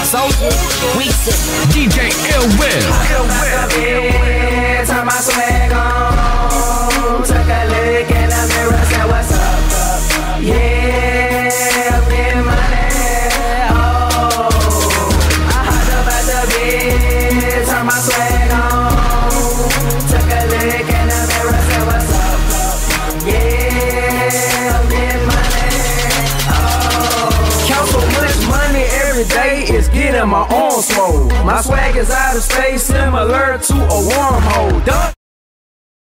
Soldier, we sit. DJ Ill Will. Turn my swag on. Took a look in the mirror, said what's up? Yeah, I'm getting money. Oh, I hopped up at the bed, turn my swag on. Took a look in the mirror, said what's up? Yeah, I'm getting money. Oh, count so much money every day, it's getting my arms swole. My swag is out of space, similar to a wormhole.